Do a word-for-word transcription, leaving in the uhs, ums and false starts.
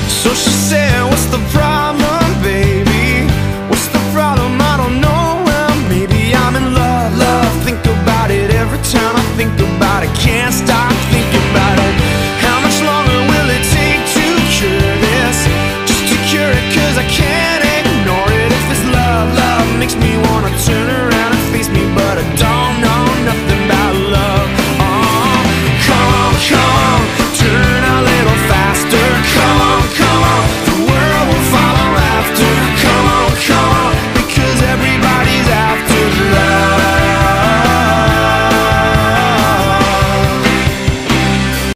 So she said, what's the problem, baby? What's the problem? I don't know. Well, maybe I'm in love, love. Think about it every time I think about it. Can't stop thinking about it.